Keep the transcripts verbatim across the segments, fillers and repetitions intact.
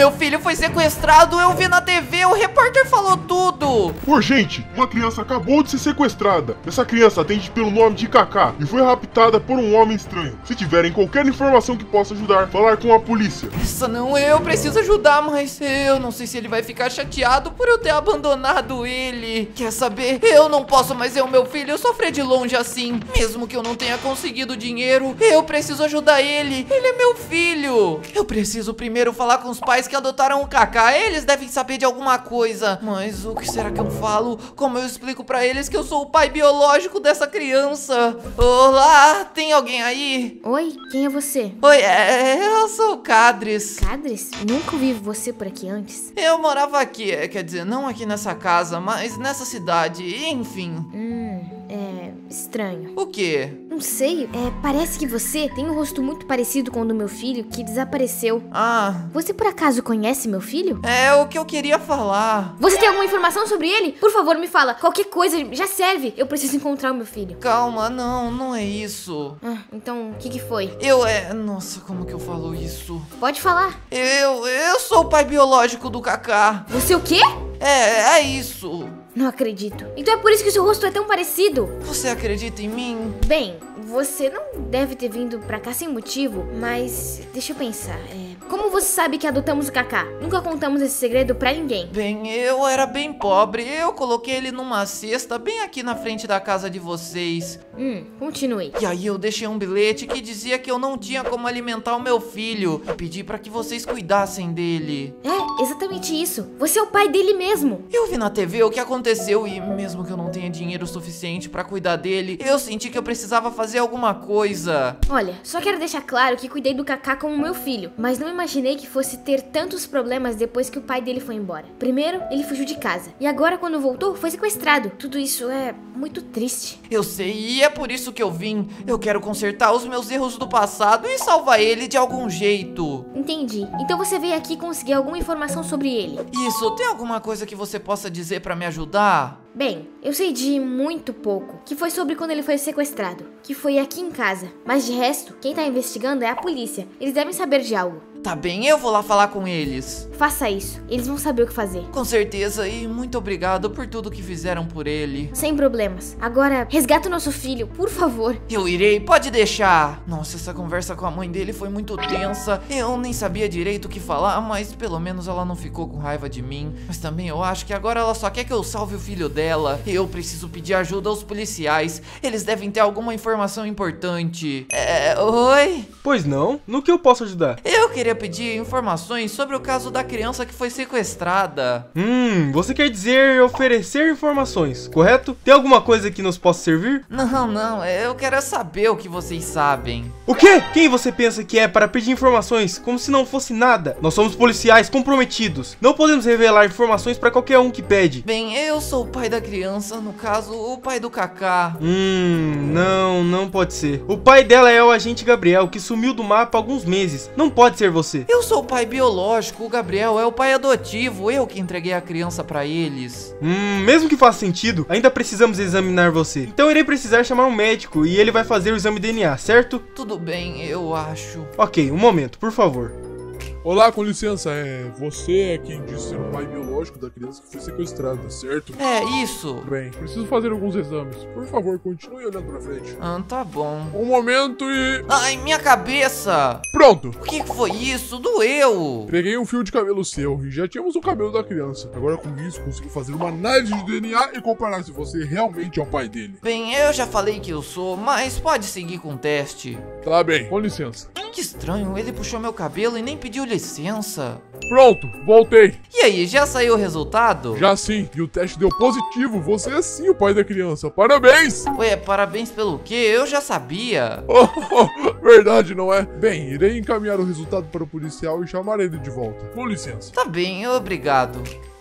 meu filho foi sequestrado, eu vi na T V, o repórter falou tudo. Urgente, uma criança acabou de ser sequestrada. Essa criança atende pelo nome de Kaká e foi raptada por um homem estranho. Se tiverem qualquer informação que possa ajudar, falar com a polícia. Essa não, eu preciso ajudar, mas eu não sei se ele vai ficar chateado por eu ter abandonado ele. Quer saber? Eu não posso mais ver o meu filho sofrer de longe assim. Mesmo que eu não tenha conseguido dinheiro, eu preciso ajudar ele. Ele é meu filho. Eu preciso primeiro falar com os pais que adotaram o Kaká. Eles devem saber de alguma coisa. Mas o que será que eu falo? Como eu explico pra eles que eu sou o pai biológico dessa criança? Olá, tem alguém aí? Oi, quem é você? Oi, é, eu sou o Cadres. Cadres? Nunca vi você por aqui antes. Eu morava aqui, é, quer dizer, não aqui nessa casa, mas nessa cidade, enfim. Hum, é estranho. O quê? Não sei, é, parece que você tem um rosto muito parecido com o do meu filho que desapareceu. Ah, Você por acaso conhece meu filho? é o que eu queria falar. Você tem alguma informação sobre ele? Por favor, me fala. Qualquer coisa já serve. Eu preciso encontrar o meu filho. Calma, não, não é isso. Ah, então, o que que foi? Eu é... Nossa, como que eu falo isso? Pode falar. Eu... Eu sou o pai biológico do Kaká. Você o quê? É, é isso. Não acredito. Então é por isso que o seu rosto é tão parecido. Você acredita em mim? Bem, você não deve ter vindo pra cá sem motivo, mas deixa eu pensar. É, como você sabe que adotamos o Kaká? Nunca contamos esse segredo pra ninguém. Bem, eu era bem pobre. Eu coloquei ele numa cesta bem aqui na frente da casa de vocês. Hum, continue. E aí eu deixei um bilhete que dizia que eu não tinha como alimentar o meu filho. E pedi pra que vocês cuidassem dele. É, exatamente isso. Você é o pai dele mesmo. Eu vi na T V o que aconteceu e mesmo que eu não tenha dinheiro suficiente pra cuidar dele, eu senti que eu precisava fazer alguma coisa. Olha, só quero deixar claro que cuidei do Kaká como meu filho, mas não imaginei que fosse ter tantos problemas depois que o pai dele foi embora. Primeiro, ele fugiu de casa, e agora quando voltou, foi sequestrado. Tudo isso é muito triste. Eu sei, e é por isso que eu vim. Eu quero consertar os meus erros do passado e salvar ele de algum jeito. Entendi. Então você veio aqui conseguir alguma informação sobre ele. Isso, tem alguma coisa que você possa dizer pra me ajudar? Bem, eu sei de muito pouco, que foi sobre quando ele foi sequestrado, que foi aqui em casa. Mas de resto, quem tá investigando é a polícia. Eles devem saber de algo. Tá bem, eu vou lá falar com eles. Faça isso, eles vão saber o que fazer. Com certeza, e muito obrigado por tudo que fizeram por ele. Sem problemas. Agora, resgata o nosso filho, por favor. Eu irei, pode deixar. Nossa, essa conversa com a mãe dele foi muito tensa. Eu nem sabia direito o que falar, mas pelo menos ela não ficou com raiva de mim. Mas também eu acho que agora ela só quer que eu salve o filho dela. Eu preciso pedir ajuda aos policiais. Eles devem ter alguma informação importante. É... Oi? Pois não? No que eu posso ajudar? Eu queria pedir informações sobre o caso da criança que foi sequestrada. Hum, você quer dizer oferecer informações, correto? Tem alguma coisa que nos possa servir? Não, não, eu quero saber o que vocês sabem. O quê? Quem você pensa que é para pedir informações como se não fosse nada? Nós somos policiais comprometidos. Não podemos revelar informações para qualquer um que pede. Bem, eu sou o pai da criança, no caso, o pai do Kaká. Hum, não, não pode ser. O pai dela é o agente Gabriel, que sumiu do mapa há alguns meses. Não pode ser você. Eu sou o pai biológico, o Gabriel é o pai adotivo, eu que entreguei a criança pra eles. Hum, mesmo que faça sentido, ainda precisamos examinar você. Então irei precisar chamar um médico e ele vai fazer o exame de D N A, certo? Tudo bem, eu acho. Ok, um momento, por favor. Olá, com licença, é... você é quem disse ser o pai biológico da criança que foi sequestrada, certo? É, isso. Bem, preciso fazer alguns exames. Por favor, continue olhando pra frente. Ah, tá bom. Um momento e... Ai, minha cabeça! Pronto! O que foi isso? Doeu! Peguei um fio de cabelo seu e já tínhamos o cabelo da criança. Agora com isso, consegui fazer uma análise de D N A e comparar se você realmente é o pai dele. Bem, eu já falei que eu sou, mas pode seguir com o teste. Tá bem, com licença. Que estranho, ele puxou meu cabelo e nem pediu licença. Pronto, voltei. E aí, já saiu o resultado? Já sim, e o teste deu positivo. Você é sim o pai da criança. Parabéns! Ué, parabéns pelo quê? Eu já sabia. Oh, oh, verdade, não é? Bem, irei encaminhar o resultado para o policial e chamar ele de volta. Com licença. Tá bem, obrigado.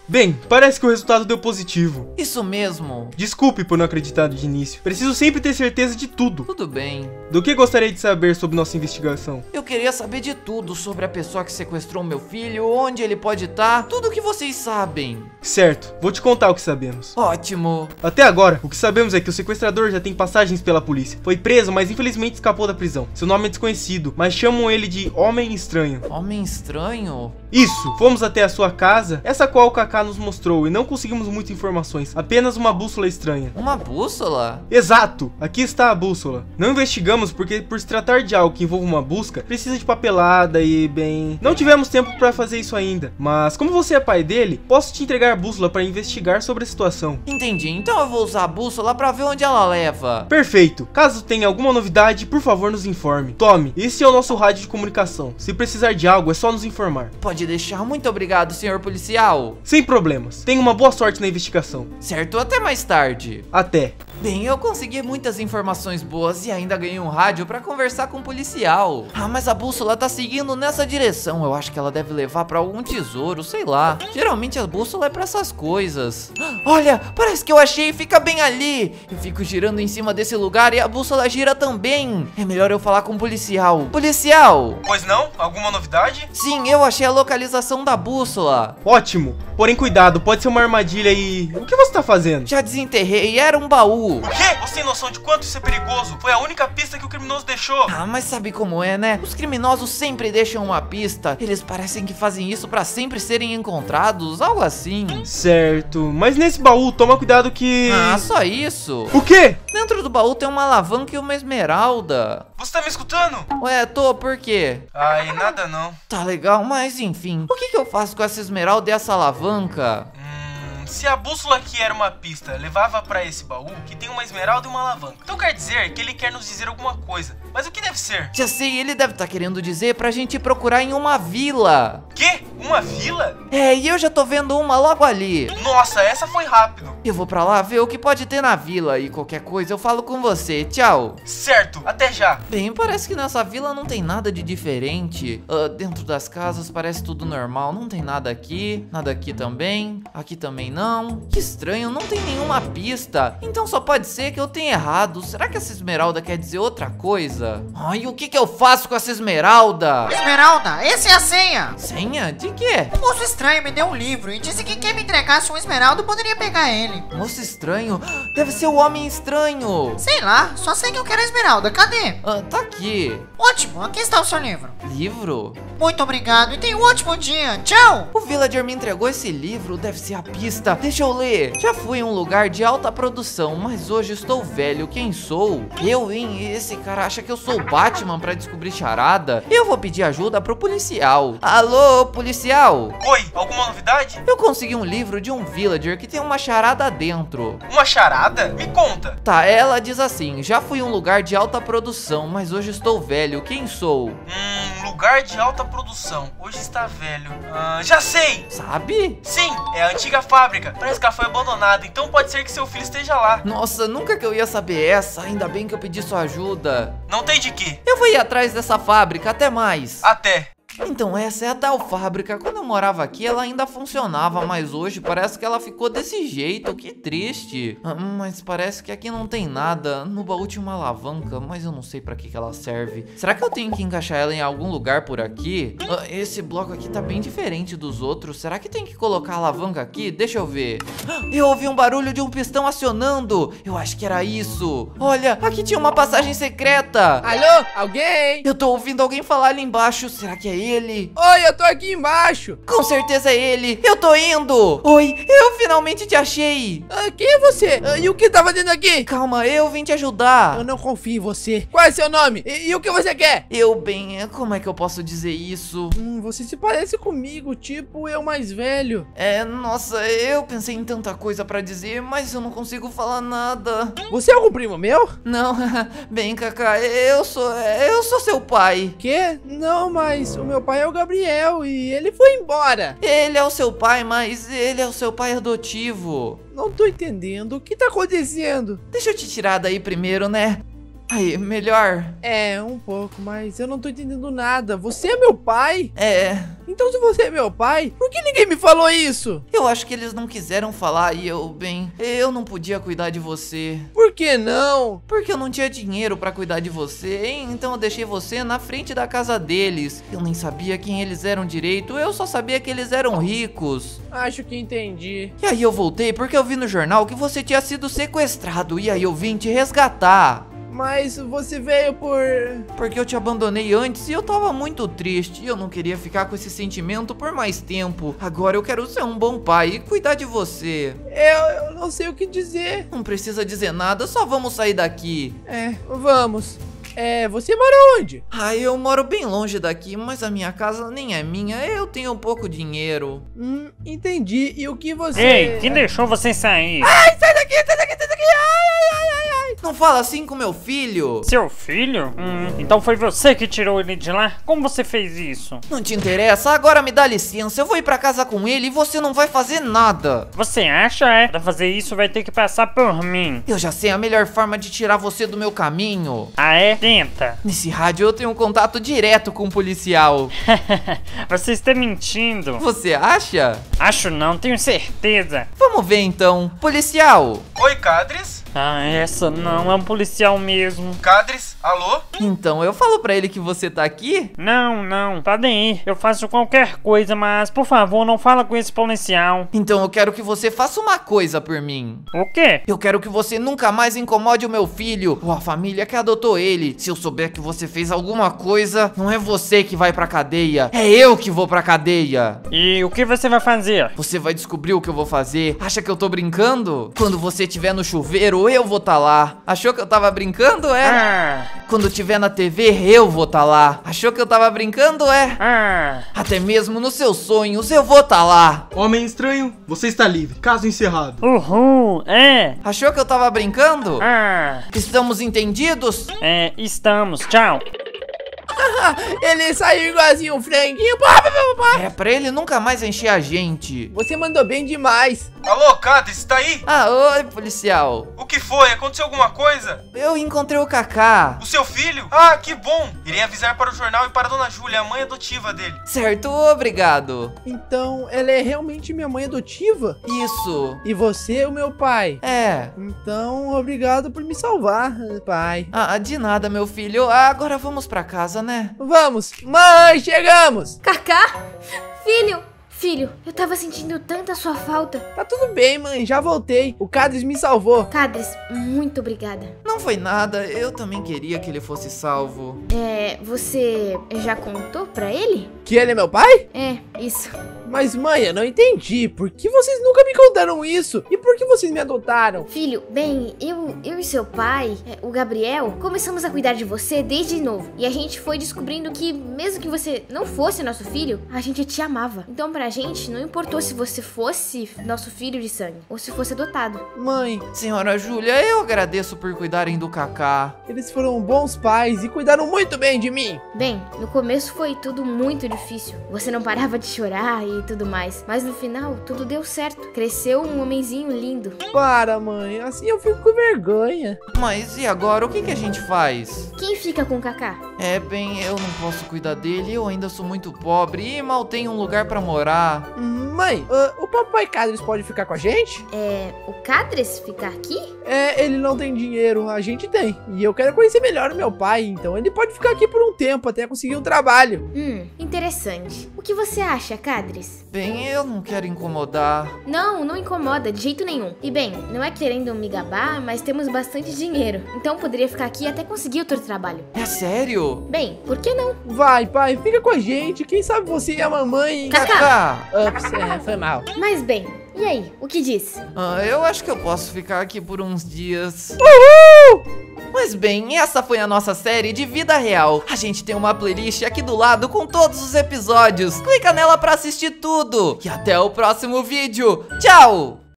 Bem, parece que o resultado deu positivo. Isso mesmo. Desculpe por não acreditar de início. Preciso sempre ter certeza de tudo. Tudo bem. Do que gostaria de saber sobre nossa investigação? Eu queria saber de tudo sobre a pessoa que sequestrou meu filho, onde ele pode estar, tudo o que vocês sabem. Certo, vou te contar o que sabemos. Ótimo. Até agora, o que sabemos é que o sequestrador já tem passagens pela polícia. Foi preso, mas infelizmente escapou da prisão. Seu nome é desconhecido, mas chamam ele de Homem Estranho. Homem Estranho? Isso, fomos até a sua casa, essa qual o Kaká nos mostrou, e não conseguimos muitas informações, apenas uma bússola estranha. Uma bússola? Exato, aqui está a bússola. Não investigamos porque, por se tratar de algo que envolve uma busca, precisa de papelada e, bem... não tivemos tempo para fazer isso ainda, mas como você é pai dele, posso te entregar a bússola para investigar sobre a situação. Entendi, então eu vou usar a bússola para ver onde ela leva. Perfeito, caso tenha alguma novidade, por favor nos informe. Tome, esse é o nosso rádio de comunicação, se precisar de algo é só nos informar. Pode deixar, muito obrigado, senhor policial. Sem problemas, tenha uma boa sorte na investigação. Certo, até mais tarde. Até. Bem, eu consegui muitas informações boas e ainda ganhei um rádio pra conversar com o policial. Ah, mas a bússola tá seguindo nessa direção. Eu acho que ela deve levar pra algum tesouro, sei lá. Geralmente a bússola é pra essas coisas. Olha, parece que eu achei, fica bem ali. Eu fico girando em cima desse lugar e a bússola gira também. É melhor eu falar com o policial. Policial! Pois não? Alguma novidade? Sim, eu achei a localização da bússola. Ótimo, porém cuidado, pode ser uma armadilha e... o que você tá fazendo? Já desenterrei, era um baú. O quê? Você tem noção de quanto isso é perigoso? Foi a única pista que o criminoso deixou. Ah, mas sabe como é, né? Os criminosos sempre deixam uma pista. Eles parecem que fazem isso pra sempre serem encontrados, algo assim. Certo, mas nesse baú, toma cuidado que... Ah, só isso. O quê? Dentro do baú tem uma alavanca e uma esmeralda. Você tá me escutando? Ué, tô, por quê? Ai, nada não. Tá legal, mas enfim. O que que eu faço com essa esmeralda e essa alavanca? Se a bússola aqui era uma pista, levava pra esse baú que tem uma esmeralda e uma alavanca. Então quer dizer que ele quer nos dizer alguma coisa. Mas o que deve ser? Já sei, ele deve estar querendo dizer pra gente procurar em uma vila. Quê? Uma vila? É, e eu já tô vendo uma logo ali. Nossa, essa foi rápido. Eu vou pra lá ver o que pode ter na vila e qualquer coisa eu falo com você. Tchau. Certo, até já. Bem, parece que nessa vila não tem nada de diferente. Uh, dentro das casas parece tudo normal. Não tem nada aqui, nada aqui também. Aqui também não. Que estranho, não tem nenhuma pista. Então só pode ser que eu tenha errado. Será que essa esmeralda quer dizer outra coisa? Ai, o que que eu faço com essa esmeralda? Esmeralda, essa é a senha. Senha? De quê? O moço estranho me deu um livro e disse que quem me entregasse um esmeralda eu poderia pegar ele. Moço estranho? Deve ser o homem estranho. Sei lá, só sei que eu quero a esmeralda, cadê? Ah, tá aqui. Ótimo, aqui está o seu livro. Livro? Muito obrigado e tenha um ótimo dia, tchau. O villager me entregou esse livro, deve ser a pista. Deixa eu ler. Já fui em um lugar de alta produção, mas hoje estou velho. Quem sou? Eu, hein? Esse cara acha que eu sou o Batman pra descobrir charada? Eu vou pedir ajuda pro policial. Alô, policial? Oi, alguma novidade? Eu consegui um livro de um villager que tem uma charada dentro. Uma charada? Me conta. Tá, ela diz assim: já fui em um lugar de alta produção, mas hoje estou velho. Quem sou? Hum, lugar de alta produção. Hoje está velho. Ah, já sei! Sabe? Sim, é a antiga fábrica. Parece que ela foi abandonada, então pode ser que seu filho esteja lá. Nossa, nunca que eu ia saber essa. Ainda bem que eu pedi sua ajuda. Não tem de quê. Eu vou ir atrás dessa fábrica, até mais. Até. Então essa é a tal fábrica. Quando eu morava aqui ela ainda funcionava, mas hoje parece que ela ficou desse jeito. Que triste. Ah, mas parece que aqui não tem nada. No baú tinha uma alavanca, mas eu não sei pra que que ela serve. Será que eu tenho que encaixar ela em algum lugar por aqui? Ah, esse bloco aqui tá bem diferente dos outros. Será que tem que colocar a alavanca aqui? Deixa eu ver. Ah, eu ouvi um barulho de um pistão acionando. Eu acho que era isso. Olha, aqui tinha uma passagem secreta. Alô? Alguém? Eu tô ouvindo alguém falar ali embaixo. Será que é ele? Oi, eu tô aqui embaixo. Com certeza é ele. Eu tô indo. Oi, eu finalmente te achei. Ah, quem é você? Ah, e o que tá fazendo aqui? Calma, eu vim te ajudar. Eu não confio em você. Qual é seu nome? E, e o que você quer? Eu, bem, como é que eu posso dizer isso? Hum, você se parece comigo, tipo eu mais velho. É, nossa, eu pensei em tanta coisa pra dizer, mas eu não consigo falar nada. Você é algum primo meu? Não, bem, Kaká, eu sou, eu sou seu pai. Quê? Não, mas o meu pai é o Gabriel e ele foi embora. Ele é o seu pai, mas ele é o seu pai adotivo. Não tô entendendo. O que tá acontecendo? Deixa eu te tirar daí primeiro, né? Aí, melhor? É, um pouco, mas eu não tô entendendo nada. Você é meu pai? É, Então se você é meu pai, por que ninguém me falou isso? eu acho que eles não quiseram falar e eu, bem, eu não podia cuidar de você. Por que não? Porque eu não tinha dinheiro pra cuidar de você, hein? Então eu deixei você na frente da casa deles. Eu nem sabia quem eles eram direito, eu só sabia que eles eram ricos. Acho que entendi. E aí eu voltei porque eu vi no jornal que você tinha sido sequestrado e aí eu vim te resgatar. Mas você veio por... Porque eu te abandonei antes e eu tava muito triste. E eu não queria ficar com esse sentimento por mais tempo. Agora eu quero ser um bom pai e cuidar de você. Eu, eu não sei o que dizer. Não precisa dizer nada, só vamos sair daqui. É, vamos. É, você mora onde? Ah, eu moro bem longe daqui, mas a minha casa nem é minha. Eu tenho pouco dinheiro. Hum, entendi. E o que você... Ei, quem deixou você sair? Ai, sai daqui, sai daqui, sai daqui. Ai, ai, ai, ai. Não fala assim com meu filho. Seu filho? Hum, então foi você que tirou ele de lá? Como você fez isso? Não te interessa? Agora me dá licença. Eu vou ir pra casa com ele e você não vai fazer nada. Você acha, é? Pra fazer isso vai ter que passar por mim. Eu já sei a melhor forma de tirar você do meu caminho. Ah, é? Tenta. Nesse rádio eu tenho um contato direto com o policial. Você está mentindo. Você acha? Acho não, tenho certeza. Vamos ver então. Policial. Oi, Cadres? Ah, essa não, é um policial mesmo. Cadres? Alô? Então, eu falo pra ele que você tá aqui? Não, não, podem ir. Eu faço qualquer coisa, mas por favor, não fala com esse policial. Então eu quero que você faça uma coisa por mim. O quê? Eu quero que você nunca mais incomode o meu filho ou a família que adotou ele. Se eu souber que você fez alguma coisa, não é você que vai pra cadeia, é eu que vou pra cadeia. E o que você vai fazer? Você vai descobrir o que eu vou fazer. Acha que eu tô brincando? Quando você estiver no chuveiro, eu vou tá lá. Achou que eu tava brincando, é? Ah, Quando tiver na T V, eu vou tá lá. Achou que eu tava brincando, é? ah. Até mesmo nos seus sonhos, eu vou tá lá. Homem estranho, você está livre. Caso encerrado. Uhul, é. Achou que eu tava brincando? Ah, Estamos entendidos? é, estamos, tchau. Ele saiu igualzinho um franguinho. Pá, pá, pá, pá. É, pra ele nunca mais encher a gente. Você mandou bem demais. Alô, Cadres, tá aí? Ah, oi, policial. O que foi? Aconteceu alguma coisa? Eu encontrei o Kaká. O seu filho? Ah, que bom! Irei avisar para o jornal e para a dona Júlia, a mãe adotiva dele. Certo, obrigado. Então, ela é realmente minha mãe adotiva? Isso. E você é o meu pai? É. Então, obrigado por me salvar, pai. Ah, de nada, meu filho. Ah, agora vamos pra casa, né? Vamos! Mãe, chegamos! Kaká? Filho! Filho, eu tava sentindo tanta sua falta. Tá tudo bem, mãe, já voltei. O Cadres me salvou. Cadres, muito obrigada. Não foi nada, eu também queria que ele fosse salvo. É, você já contou pra ele? Que ele é meu pai? É, isso. Mas, mãe, eu não entendi. Por que vocês nunca me contaram isso? E por que vocês me adotaram? Filho, bem, eu, eu e seu pai, é, o Gabriel, começamos a cuidar de você desde novo. E a gente foi descobrindo que, mesmo que você não fosse nosso filho, a gente te amava. Então, pra gente, não importou se você fosse nosso filho de sangue ou se fosse adotado. Mãe, Senhora Júlia, eu agradeço por cuidarem do Kaká. eles foram bons pais e cuidaram muito bem de mim. Bem, no começo foi tudo muito difícil. Você não parava de chorar e tudo mais. Mas no final, tudo deu certo. Cresceu um homenzinho lindo. Para, mãe, assim eu fico com vergonha. Mas e agora, o que, que a gente faz? Quem fica com o Kaká? É, bem, eu não posso cuidar dele, eu ainda sou muito pobre e mal tenho um lugar pra morar. Hum, Mãe, ah, o papai Cadres pode ficar com a gente? É, o Cadres ficar aqui? É, ele não tem dinheiro, a gente tem. E eu quero conhecer melhor o meu pai, então ele pode ficar aqui por um tempo até conseguir um trabalho. Hum, interessante. O que você acha, Cadres? Bem, eu não quero incomodar. Não, não incomoda de jeito nenhum. E bem, não é querendo me gabar, mas temos bastante dinheiro. Então poderia ficar aqui até conseguir outro trabalho. É sério? Bem, por que não? Vai, pai, fica com a gente. Quem sabe você e a mamãe... Kaká! Ups, é, foi mal. Mas bem, e aí, o que diz? Ah, eu acho que eu posso ficar aqui por uns dias. Uhul! Mas bem, essa foi a nossa série de vida real. A gente tem uma playlist aqui do lado com todos os episódios. Clica nela pra assistir tudo. E até o próximo vídeo. Tchau!